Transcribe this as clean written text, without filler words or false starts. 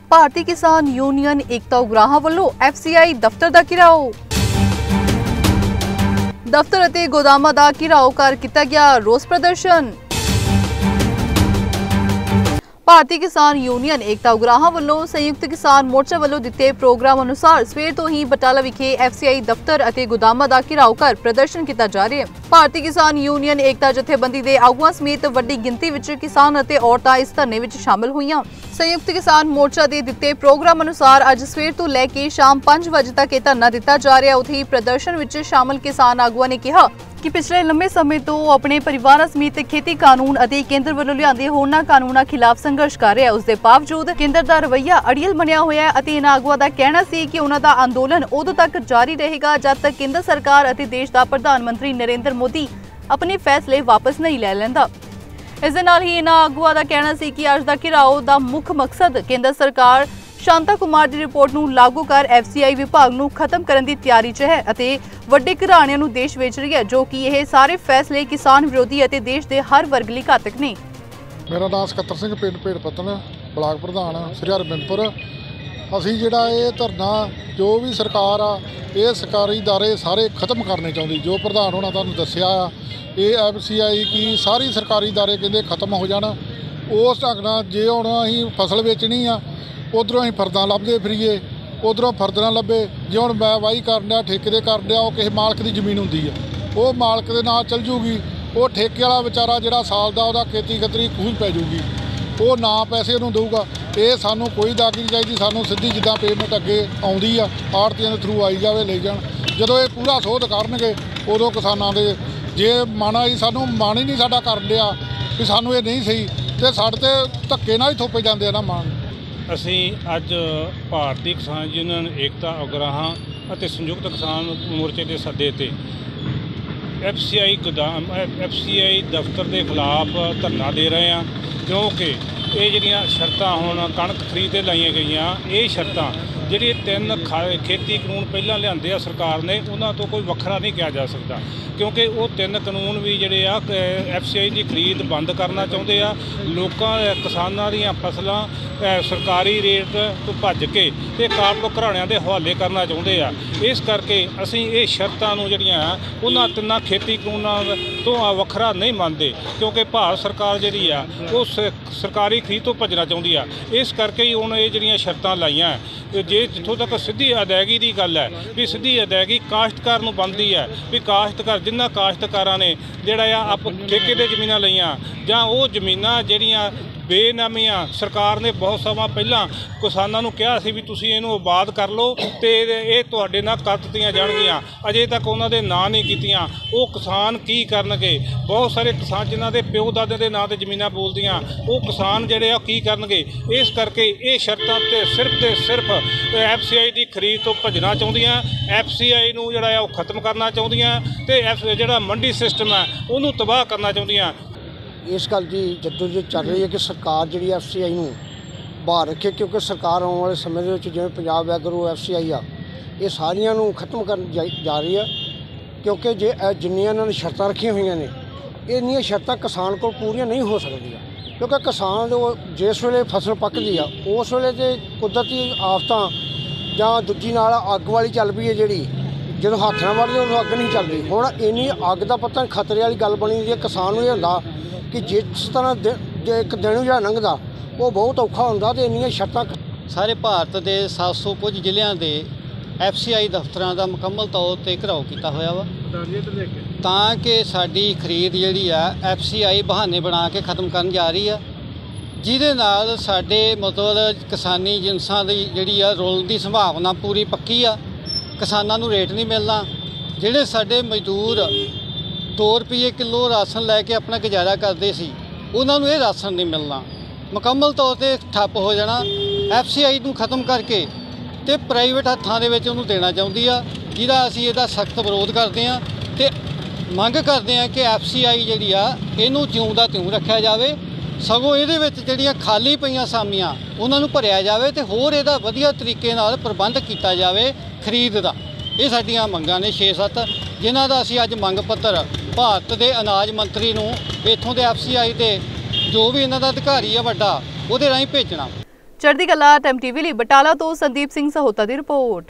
भारतीय किसान यूनियन एकता उगराहां ਵੱਲੋਂ FCI दफ्तर ਦਾ ਘਿਰਾਓ। दफ्तर ਅਤੇ ਗੋਦਾਮਾਂ ਦਾ ਘਿਰਾਓ ਕਰ ਕੀਤਾ ਗਿਆ ਰੋਸ ਪ੍ਰਦਰਸ਼ਨ। भारतीय किसान यूनियन एकता उगराहां ਵੱਲੋਂ संयुक्त किसान मोर्चा ਵੱਲੋਂ ਦਿੱਤੇ प्रोग्राम अनुसार सवेर तो ही बटाला विखे FCI दफ्तर ਅਤੇ ਗੋਦਾਮਾਂ ਦਾ ਘਿਰਾਓ ਕਰ प्रदर्शन किया जा रहा है। भारतीय किसान यूनियन एकता जथेबंदी ਦੇ ਆਗੂਆਂ ਸਮੇਤ ਵੱਡੀ ਗਿਣਤੀ ਵਿੱਚ किसान ਅਤੇ ਔਰਤਾਂ ਇਸ ਧਰਨੇ ਵਿੱਚ शामिल ਹੋਈਆਂ। संयुक्त किसान मोर्चा ਦੇ ਦਿੱਤੇ प्रोग्राम अनुसार ਅੱਜ ਸਵੇਰ ਤੋਂ ਲੈ ਕੇ ਸ਼ਾਮ 5 ਵਜੇ ਤੱਕ ਇਹ ਧਰਨਾ ਦਿੱਤਾ ਜਾ ਰਿਹਾ। ਉੱਥੇ ਪ੍ਰਦਰਸ਼ਨ ਵਿੱਚ ਸ਼ਾਮਲ किसान ਆਗੂਆਂ ਨੇ ਕਿਹਾ कि पिछले लंबे समय तो अपने परिवार समेत खेती कानून ਅਤੇ केंद्र ਵੱਲੋਂ ਲਿਆਂਦੇ ਹੋਰਨਾਂ ਕਾਨੂੰਨਾਂ ਖਿਲਾਫ ਸੰਘਰਸ਼ ਕਰ ਰਿਹਾ। ਉਸ ਦੇ ਬਾਵਜੂਦ ਕੇਂਦਰ ਦਾ ਰਵੱਈਆ ਅੜੀਅਲ ਬਣਿਆ ਹੋਇਆ ਹੈ ਅਤੇ ਇਹਨਾਂ ਆਗੂਆਂ ਦਾ ਕਹਿਣਾ ਸੀ ਕਿ ਉਹਨਾਂ ਦਾ ਅੰਦੋਲਨ ਉਦੋਂ ਤੱਕ ਜਾਰੀ ਰਹੇਗਾ ਜਦ ਤੱਕ ਕੇਂਦਰ ਸਰਕਾਰ ਅਤੇ ਦੇਸ਼ ਦਾ ਪ੍ਰਧਾਨ ਮੰਤਰੀ ਨਰਿੰਦਰ ਮੋਦੀ ਆਪਣੇ ਫੈਸਲੇ ਵਾਪਸ ਨਹੀਂ ਲੈ ਲੈਂਦਾ। ਇਸ ਦੇ ਨਾਲ ਹੀ ਇਹਨਾਂ ਆਗੂਆਂ ਦਾ ਕਹਿਣਾ ਸੀ ਕਿ ਅੱਜ ਦਾ ਘਿਰਾਓ ਦਾ ਮੁੱਖ ਮਕਸਦ ਕੇਂਦਰ ਸਰਕਾਰ शांता कुमार की रिपोर्ट ਨੂੰ लागू कर FCI विभाग ਨੂੰ खत्म करने की तैयारी च है ਅਤੇ ਵੱਡੇ ਘਰਾਣਿਆਂ ਨੂੰ देश ਵੇਚ ਰਹੀ है जो कि ਇਹ ਸਾਰੇ फैसले किसान विरोधी ਅਤੇ देश ਦੇ हर वर्ग ਲਈ घातक ने। मेरा नाम ਸਕੱਤਰ ਸਿੰਘ ਪਿੰਡ ਭੇੜ ਪੱਤਣ ਬਲਾਕ ਪ੍ਰਧਾਨ ਸ੍ਰੀ ਹਰਬਿੰਦਪੁਰ। ਅਸੀਂ ਜਿਹੜਾ ਇਹ ਧਰਨਾ ਜੋ ਵੀ ਸਰਕਾਰ ਆ ਇਹ ਸਰਕਾਰੀ ادارے ਸਾਰੇ ਖਤਮ ਕਰਨੇ ਚਾਹੁੰਦੀ ਜੋ ਪ੍ਰਧਾਨ ਹੋਣਾ ਤੁਹਾਨੂੰ ਦੱਸਿਆ ਆ ਇਹ FCI ਕੀ ਸਾਰੀ ਸਰਕਾਰੀ ادارے ਕਹਿੰਦੇ ਖਤਮ ਹੋ ਜਾਣ। ਉਸ ਢੰਗ ਨਾਲ ਜੇ ਹੁਣ ਅਸੀਂ ਫਸਲ ਵੇਚਣੀ ਆ उधरों ही फर्दा लभदे फिरीए उधरों फर्द ना लभे जे हुण मैं वाही करन दिया ठेके दे कर दिया वो किसी मालक की जमीन हुंदी है वो मालक दे नाल चल जूगी वो ठेके वाला बेचारा जिहड़ा साल दा उहदा खेती खतरी खूह पै जूगी वो ना पैसे उहनूं देऊगा। ये सानूं कोई दागी नहीं चाहिदी सानूं सिद्धी जिद्दां पेमेंट अगे आउंदी आ आड़तियां दे थरू आई जावे ले जाण जदों ये पूरा सोध करनगे उदों किसानां दे जे मन आई सानूं मन ही नहीं साडा करन दिया भी सानूं ये नहीं सही ते साडे ते धक्के नाल ही थोपे जांदे आ ना मन। ਅਸੀਂ ਅੱਜ ਭਾਰਤੀ ਕਿਸਾਨ ਯੂਨੀਅਨ ਏਕਤਾ ਉਗਰਾਹਾਂ ਅਤੇ ਸੰਯੁਕਤ ਕਿਸਾਨ ਮੋਰਚੇ ਦੇ ਸੱਦੇ ਤੇ FCI ਦਫ਼ਤਰ ਦੇ ਖਿਲਾਫ ਧਰਨਾ ਦੇ ਰਹੇ ਹਾਂ ਕਿਉਂਕਿ ਇਹ ਜਿਹੜੀਆਂ ਸ਼ਰਤਾਂ ਹੁਣ ਕਣਕ ਖਰੀਦ ਤੇ ਲਾਈਆਂ ਗਈਆਂ ਇਹ ਸ਼ਰਤਾਂ ਜਿਹੜੇ 3 ਖੇਤੀ ਕਾਨੂੰਨ ਪਹਿਲਾਂ ਲਿਆਂਦੇ ਆ ਸਰਕਾਰ ਨੇ ਉਹਨਾਂ ਤੋਂ ਕੋਈ ਵੱਖਰਾ ਨਹੀਂ ਕਿਹਾ ਜਾ ਸਕਦਾ ਕਿਉਂਕਿ ਉਹ 3 ਕਾਨੂੰਨ ਵੀ ਜਿਹੜੇ ਆ FCI ਦੀ ਖਰੀਦ ਬੰਦ ਕਰਨਾ ਚਾਹੁੰਦੇ ਆ। ਲੋਕਾਂ ਕਿਸਾਨਾਂ ਦੀਆਂ ਫਸਲਾਂ ਸਰਕਾਰੀ ਰੇਟ ਤੋਂ ਭੱਜ ਕੇ ਤੇ ਕਾਰਪੋਰੇਟ ਘਰਾਣਿਆਂ ਦੇ ਹਵਾਲੇ ਕਰਨਾ ਚਾਹੁੰਦੇ ਆ। ਇਸ ਕਰਕੇ ਅਸੀਂ ਇਹ ਸ਼ਰਤਾਂ ਨੂੰ ਜਿਹੜੀਆਂ ਉਹਨਾਂ 3 ਖੇਤੀ ਕਾਨੂੰਨਾਂ ਤੋਂ ਵੱਖਰਾ ਨਹੀਂ ਮੰਨਦੇ ਕਿਉਂਕਿ ਭਾਰਤ ਸਰਕਾਰ ਜਿਹੜੀ ਆ ਉਹ ਸਰਕਾਰੀ ਖਰੀਦ ਤੋਂ ਭੱਜਣਾ ਚਾਹੁੰਦੀ ਆ। ਇਸ ਕਰਕੇ ਹੀ ਹੁਣ ਇਹ ਜਿਹੜੀਆਂ ਸ਼ਰਤਾਂ ਲਾਈਆਂ ਜੇ ਜਿੱਥੋਂ ਤੱਕ ਸਿੱਧੀ ਅਦਾਇਗੀ ਦੀ ਗੱਲ ਹੈ ਵੀ ਸਿੱਧੀ ਅਦਾਇਗੀ ਕਾਸ਼ਤਕਾਰ ਨੂੰ ਬਣਦੀ ਹੈ ਵੀ ਕਾਸ਼ਤਕਾਰ ਜਿਨ੍ਹਾਂ ਕਾਸ਼ਤਕਾਰਾਂ ਨੇ ਜਿਹੜਾ ਆ ਠੇਕੇ ਦੇ ਜ਼ਮੀਨਾਂ ਲਈਆਂ ਜਾਂ ਉਹ ਜ਼ਮੀਨਾਂ ਜਿਹੜੀਆਂ ਬੇਨਾਮੀਆਂ ਸਰਕਾਰ ਨੇ ਬਹੁਤ ਸਮਾਂ ਪਹਿਲਾਂ ਕਿਸਾਨਾਂ ਨੂੰ ਕਿਹਾ ਸੀ ਵੀ ਤੁਸੀਂ ਇਹਨੂੰ ਆਬਾਦ ਕਰ ਲਓ ਤੇ ਇਹ ਤੁਹਾਡੇ ਨਾਲ ਕਰ ਦਿੱਤੀਆਂ ਜਾਣਗੀਆਂ ਅਜੇ ਤੱਕ ਉਹਨਾਂ ਦੇ ਨਾਂ ਨਹੀਂ ਕੀਤੀਆਂ। ਉਹ ਕਿਸਾਨ ਕੀ ਕਰਨਗੇ? ਬਹੁਤ ਸਾਰੇ ਕਿਸਾਨ ਜਿਨ੍ਹਾਂ ਦੇ ਪਿਓ ਦਾਦੇ ਦੇ ਨਾਂ 'ਤੇ ਜ਼ਮੀਨਾਂ ਬੋਲਦੀਆਂ ਉਹ ਕਿਸਾਨ ਜਿਹੜੇ ਆ ਕੀ ਕਰਨਗੇ? ਇਸ ਕਰਕੇ ਇਹ ਸ਼ਰਤਾਂ ਤੇ ਸਿਰਫ FCI ਦੀ ਖਰੀਦ ਤੋਂ ਭੱਜਣਾ ਚਾਹੁੰਦੀਆਂ FCI ਨੂੰ ਜਿਹੜਾ ਆ ਉਹ ਖਤਮ ਕਰਨਾ ਚਾਹੁੰਦੀਆਂ ਤੇ ਜਿਹੜਾ ਮੰਡੀ ਸਿਸਟਮ ਹੈ ਉਹਨੂੰ ਤਬਾਹ ਕਰਨਾ ਚਾਹੁੰਦੀਆਂ। इस गल की जद्दोजहद चल रही है कि सरकार जी FCI ਨੂੰ ਬਾਹਰ ਰੱਖੇ क्योंकि सरकार आने वाले समय जिवें पंजाब एग्रो FCI आ ये सारियां नूं खत्म कर जा रही है क्योंकि जे जिन्नियां इन्हां ने शर्तां रखियां हुई ने इन्नियां शर्तां किसान को पूरियां नहीं हो सकदियां क्योंकि किसान जिस वेले फसल पकदी आ उस वेले ते कुदरती आफतां जां दूजी नाल अग वाली चल पई है जिहड़ी ਜਦੋਂ ਹੱਥ ਨਾਲ ਵੜਦੇ ਉਦੋਂ ਅੱਗ ਨਹੀਂ ਚੱਲਦੀ। ਹੁਣ ਇੰਨੀ ਅੱਗ ਦਾ ਪਤਾ ਖਤਰੇ ਵਾਲੀ ਗੱਲ ਬਣੀ ਹੋਈ ਹੈ। ਕਿਸਾਨ ਨੂੰ ਇਹ ਹੁੰਦਾ ਕਿ ਜਿਸ ਤਰ੍ਹਾਂ ਜੇ ਇੱਕ ਦਿਨ ਜਿਹੜਾ ਲੰਘਦਾ ਉਹ ਬਹੁਤ ਔਖਾ ਹੁੰਦਾ ਤੇ ਇੰਨੀਆਂ ਸ਼ਰਤਾਂ ਸਾਰੇ ਭਾਰਤ ਦੇ 700 ਕੁਝ ਜ਼ਿਲ੍ਹਿਆਂ ਦੇ FCI ਦਫ਼ਤਰਾਂ ਦਾ ਮੁਕੰਮਲ ਤੌਰ 'ਤੇ ਘਿਰਾਓ ਕੀਤਾ ਹੋਇਆ ਵਾ ਤਾਂ ਕਿ ਸਾਡੀ ਖਰੀਦ ਜਿਹੜੀ ਆ FCI ਬਹਾਨੇ ਬਣਾ ਕੇ ਖਤਮ ਕਰਨ ਜਾ ਰਹੀ ਆ ਜਿਹਦੇ ਨਾਲ ਸਾਡੇ ਮਤਲਬ ਕਿਸਾਨੀ ਜਿਨਸਾਂ ਦੀ ਜਿਹੜੀ ਆ ਰੁਲਣ ਦੀ ਸੰਭਾਵਨਾ ਪੂਰੀ ਪੱਕੀ ਆ। ਕਿਸਾਨਾਂ ਨੂੰ ਰੇਟ ਨਹੀਂ ਮਿਲਣਾ ਜਿਹੜੇ ਸਾਡੇ ਮਜ਼ਦੂਰ 2 ਰੁਪਏ ਕਿਲੋ ਰਾਸ਼ਨ ਲੈ ਕੇ ਆਪਣਾ ਗੁਜ਼ਾਰਾ ਕਰਦੇ ਸੀ ਉਹਨਾਂ ਨੂੰ ਇਹ ਰਾਸ਼ਨ ਨਹੀਂ ਮਿਲਣਾ ਮੁਕੰਮਲ ਤੌਰ 'ਤੇ ਠੱਪ ਹੋ ਜਾਣਾ। FCI ਨੂੰ ਖਤਮ ਕਰਕੇ ਤੇ ਪ੍ਰਾਈਵੇਟ ਹੱਥਾਂ ਦੇ ਵਿੱਚ ਉਹਨੂੰ ਦੇਣਾ ਚਾਹੁੰਦੀ ਆ ਜਿਹਦਾ ਅਸੀਂ ਇਹਦਾ ਸਖਤ ਵਿਰੋਧ ਕਰਦੇ ਹਾਂ ਤੇ ਮੰਗ ਕਰਦੇ ਹਾਂ ਕਿ FCI ਜਿਹੜੀ ਆ ਇਹਨੂੰ ਜਿਉਂ ਦਾ ਤਿਉਂ ਰੱਖਿਆ ਜਾਵੇ ਸਗੋਂ ਇਹਦੇ ਵਿੱਚ ਜਿਹੜੀਆਂ ਖਾਲੀ ਪਈਆਂ ਅਸਾਮੀਆਂ ਉਹਨਾਂ ਨੂੰ ਭਰਿਆ ਜਾਵੇ ਤੇ ਹੋਰ ਇਹਦਾ ਵਧੀਆ ਤਰੀਕੇ ਨਾਲ ਪ੍ਰਬੰਧ ਕੀਤਾ ਜਾਵੇ ਖਰੀਦ ਦਾ। ਇਹ ਸਾਡੀਆਂ ਮੰਗਾਂ ਨੇ 6-7 ਜਿਨ੍ਹਾਂ ਦਾ ਅਸੀਂ ਅੱਜ ਮੰਗ ਪੱਤਰ ਭਾਰਤ ਦੇ ਅਨਾਜ ਮੰਤਰੀ ਨੂੰ ਇੱਥੋਂ ਦੇ FCI ਦੇ ਜੋ ਵੀ ਇਹਨਾਂ ਦਾ ਅਧਿਕਾਰੀ ਆ ਵੱਡਾ ਉਹਦੇ ਰਾਹੀਂ ਭੇਜਣਾ। ਚੜ੍ਹਦੀ ਕਲਾ ਟਾਈਮ ਟੀਵੀ ਲਈ ਬਟਾਲਾ ਤੋਂ ਸੰਦੀਪ ਸਿੰਘ ਸਹੋਤਾ ਦੀ ਰਿਪੋਰਟ।